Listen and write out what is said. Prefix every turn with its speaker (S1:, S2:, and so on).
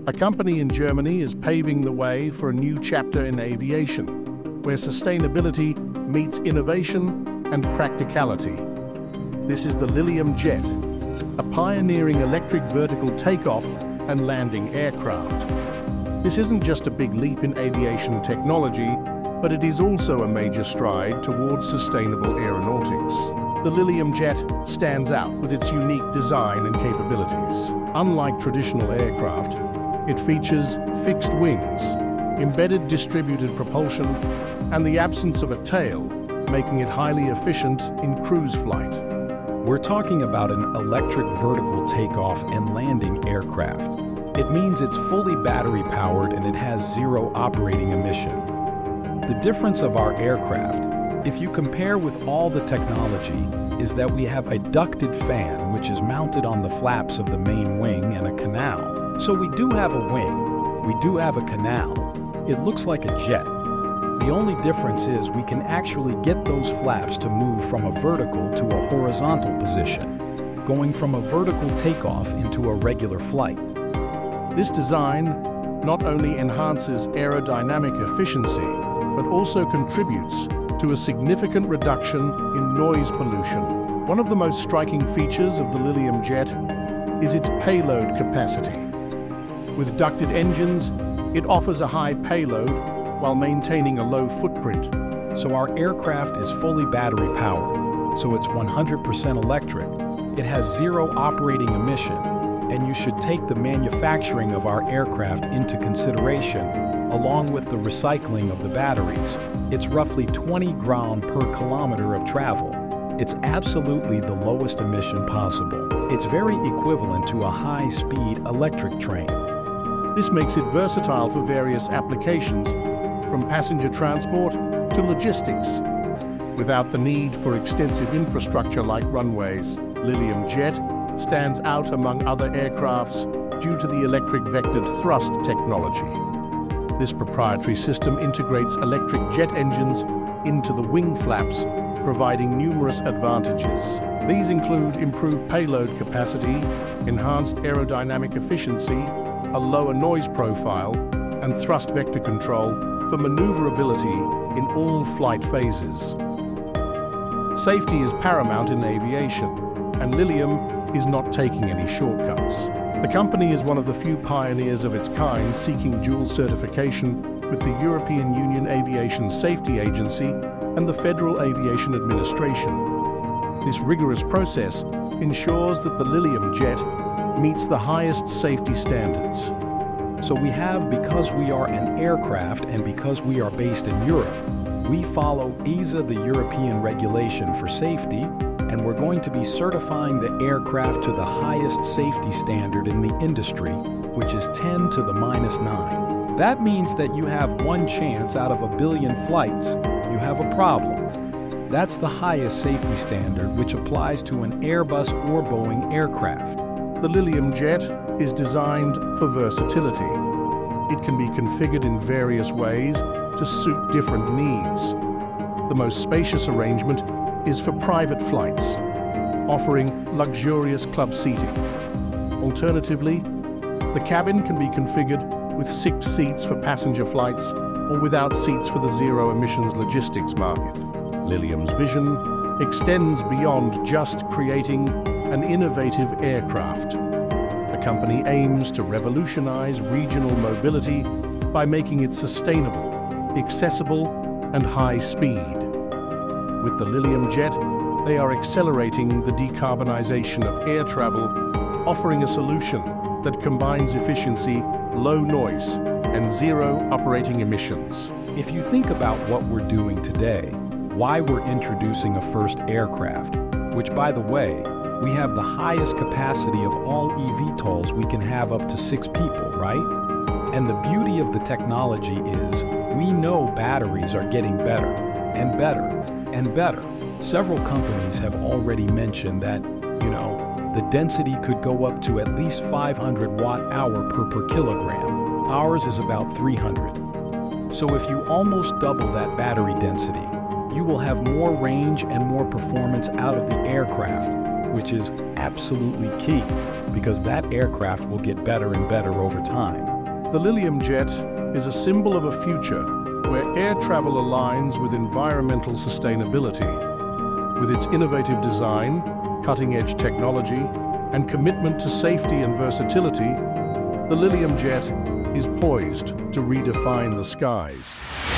S1: A company in Germany is paving the way for a new chapter in aviation, where sustainability meets innovation and practicality. This is the Lilium Jet, a pioneering electric vertical takeoff and landing aircraft. This isn't just a big leap in aviation technology, but it is also a major stride towards sustainable aeronautics. The Lilium Jet stands out with its unique design and capabilities. Unlike traditional aircraft, it features fixed wings, embedded distributed propulsion, and the absence of a tail, making it highly efficient in cruise flight.
S2: We're talking about an electric vertical takeoff and landing aircraft. It means it's fully battery powered and it has zero operating emission. The difference of our aircraft, if you compare with all the technology, is that we have a ducted fan which is mounted on the flaps of the main wing and a canal. So we do have a wing, we do have a canal. It looks like a jet. The only difference is we can actually get those flaps to move from a vertical to a horizontal position, going from a vertical takeoff into a regular flight.
S1: This design not only enhances aerodynamic efficiency, but also contributes to a significant reduction in noise pollution. One of the most striking features of the Lilium Jet is its payload capacity. With ducted engines, it offers a high payload while maintaining a low footprint.
S2: So our aircraft is fully battery powered, so it's 100% electric. It has zero operating emission, and you should take the manufacturing of our aircraft into consideration, along with the recycling of the batteries. It's roughly 20 gram per kilometer of travel. It's absolutely the lowest emission possible. It's very equivalent to a high-speed electric train.
S1: This makes it versatile for various applications, from passenger transport to logistics. Without the need for extensive infrastructure like runways, Lilium Jet stands out among other aircrafts due to the electric vectored thrust technology. This proprietary system integrates electric jet engines into the wing flaps, providing numerous advantages. These include improved payload capacity, enhanced aerodynamic efficiency, a lower noise profile, and thrust vector control for maneuverability in all flight phases. Safety is paramount in aviation, and Lilium is not taking any shortcuts. The company is one of the few pioneers of its kind seeking dual certification with the European Union Aviation Safety Agency and the Federal Aviation Administration. This rigorous process ensures that the Lilium Jet meets the highest safety standards.
S2: So we have, because we are an aircraft and because we are based in Europe, we follow EASA, the European regulation for safety, and we're going to be certifying the aircraft to the highest safety standard in the industry, which is 10 to the -9. That means that you have one chance out of 1 billion flights, you have a problem. That's the highest safety standard, which applies to an Airbus or Boeing aircraft.
S1: The Lilium Jet is designed for versatility. It can be configured in various ways to suit different needs. The most spacious arrangement is for private flights, offering luxurious club seating. Alternatively, the cabin can be configured with 6 seats for passenger flights or without seats for the zero emissions logistics market. Lilium's vision extends beyond just creating an innovative aircraft. The company aims to revolutionize regional mobility by making it sustainable, accessible, and high speed. With the Lilium Jet, they are accelerating the decarbonization of air travel, offering a solution that combines efficiency, low noise, and zero operating emissions.
S2: If you think about what we're doing today, why we're introducing a first aircraft, which, by the way, we have the highest capacity of all eVTOLs, we can have up to 6 people, right? And the beauty of the technology is we know batteries are getting better and better and better. Several companies have already mentioned that, the density could go up to at least 500 watt-hour per kilogram. Ours is about 300. So if you almost double that battery density, you will have more range and more performance out of the aircraft, which is absolutely key, because that aircraft will get better and better over time.
S1: The Lilium Jet is a symbol of a future where air travel aligns with environmental sustainability. With its innovative design, cutting-edge technology, and commitment to safety and versatility, the Lilium Jet is poised to redefine the skies.